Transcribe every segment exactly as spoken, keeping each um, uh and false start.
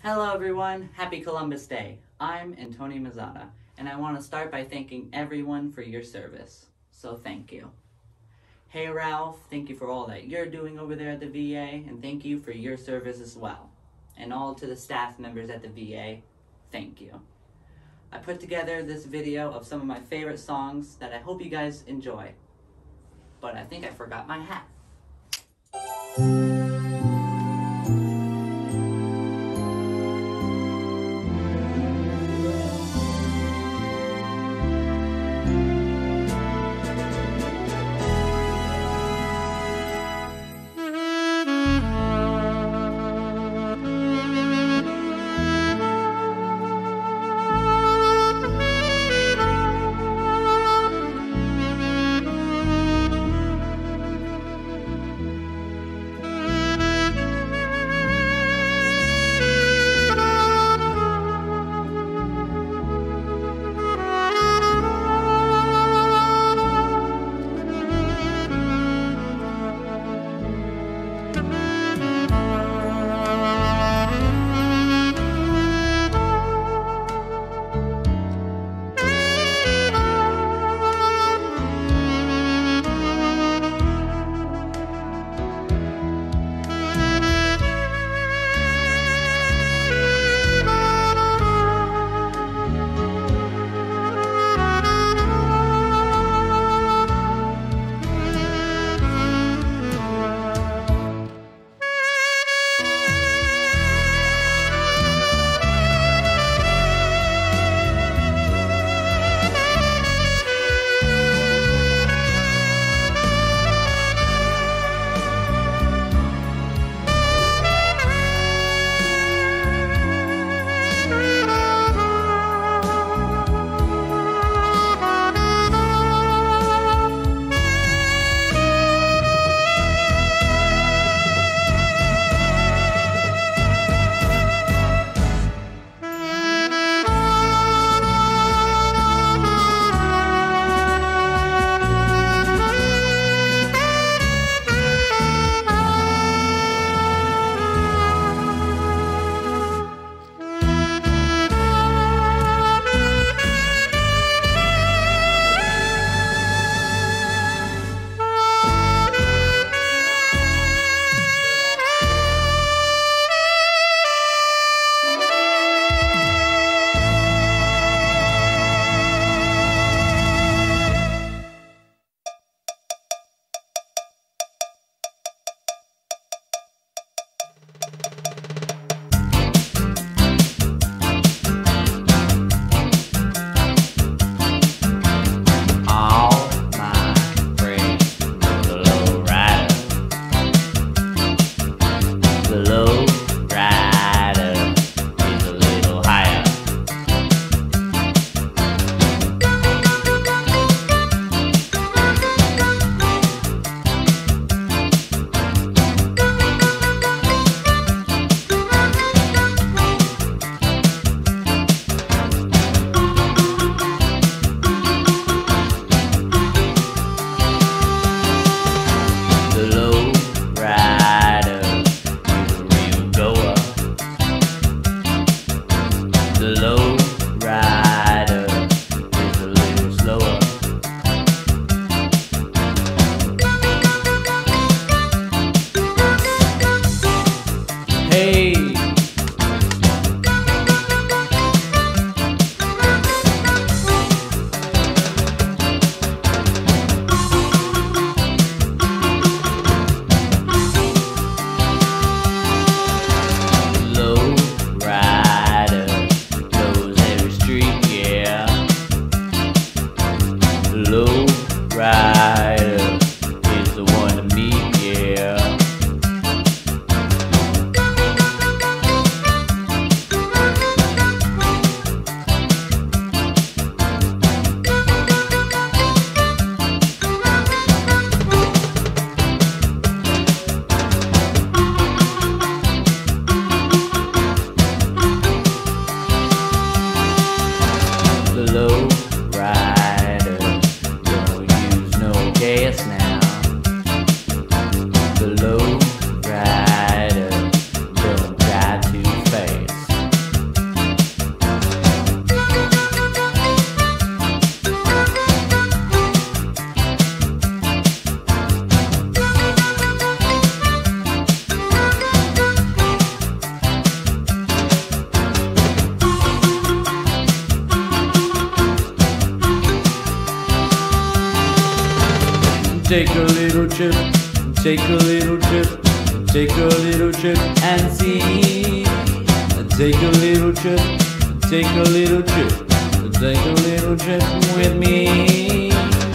Hello everyone, happy Columbus Day. I'm Antonio Mazzata, and I want to start by thanking everyone for your service. So thank you. Hey Ralph, thank you for all that you're doing over there at the V A, and thank you for your service as well. And all to the staff members at the V A, thank you. I put together this video of some of my favorite songs that I hope you guys enjoy. But I think I forgot my hat. take a little trip, take a little trip, take a little trip and see. Take a little trip, take a little trip, take a little trip with me.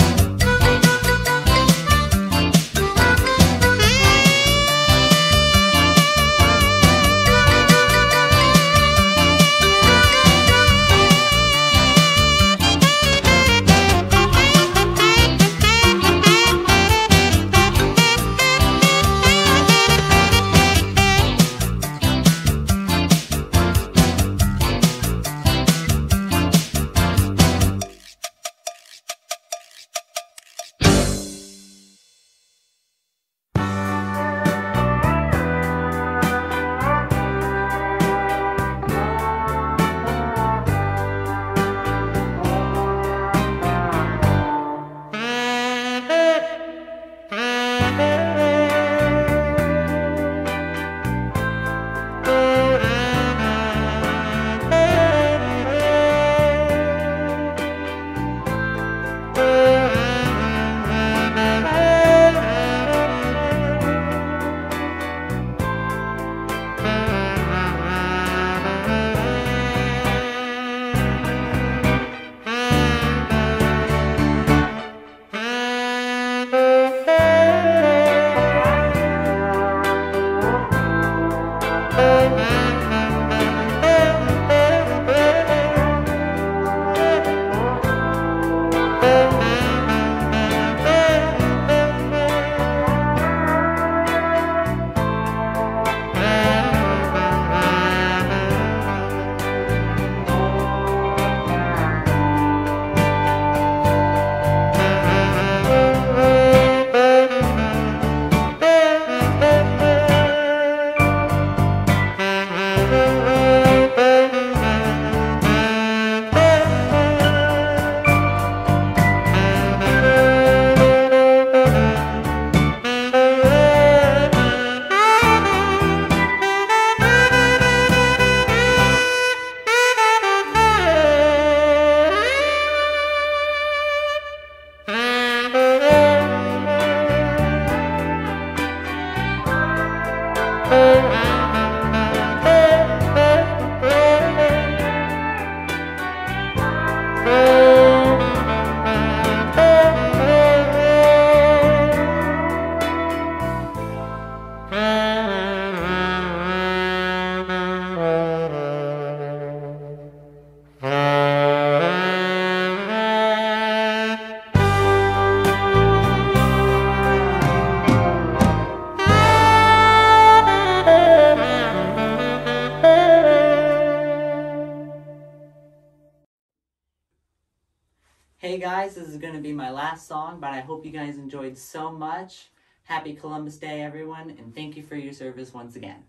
Hey guys, this is going to be my last song, but I hope you guys enjoyed so much. Happy Columbus Day, everyone, and thank you for your service once again.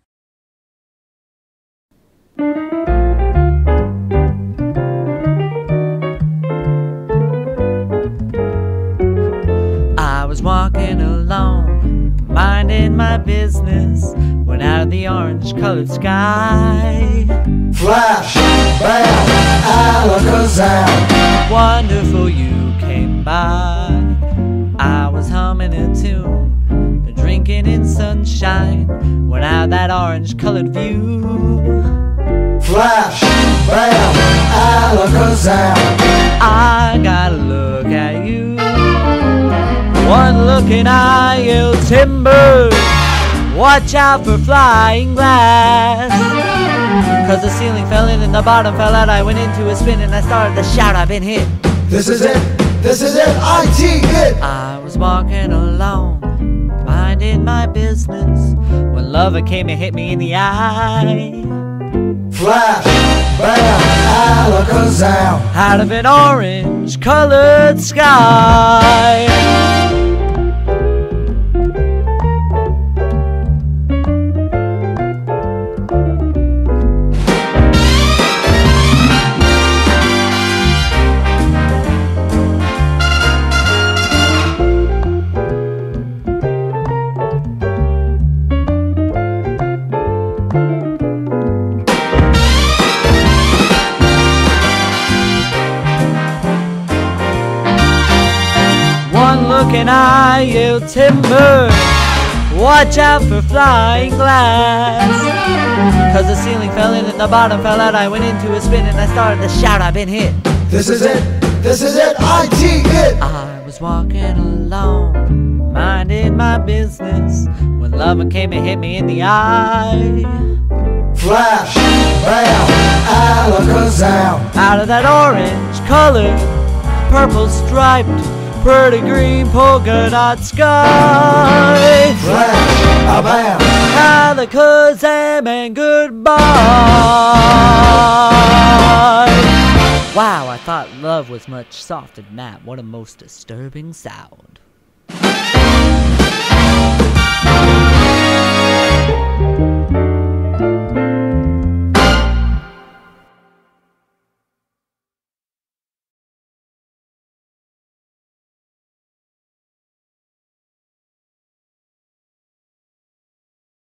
I was walking alone, minding my business, when out of the orange-colored sky, flash, bam, alakazam, wonderful you came by. I was humming a tune, drinking in sunshine, when out of that orange-colored view, flash, bam, alakazam, I gotta look at you. One look and I yell timber, watch out for flying glass. Cause the ceiling fell in and the bottom fell out. I went into a spin and I started to shout, I've been hit. this is it, this is it, I T it. I was walking alone, minding my business, when lover came and hit me in the eye. Flash, bam, alakazam, Out of an orange-colored sky. looking eye, you timber. Watch out for flying glass. Cause the ceiling fell in and the bottom fell out. I went into a spin and I started to shout, I've been hit. This is it, this is it, I T it. I was walking along, minding my business, when lover came and hit me in the eye. Flash, bam, alakazam. Out of that orange colored, purple striped, pretty green polka dot sky. Flash, a bam. Alakazam and goodbye. Wow, I thought love was much softer than that. What a most disturbing sound.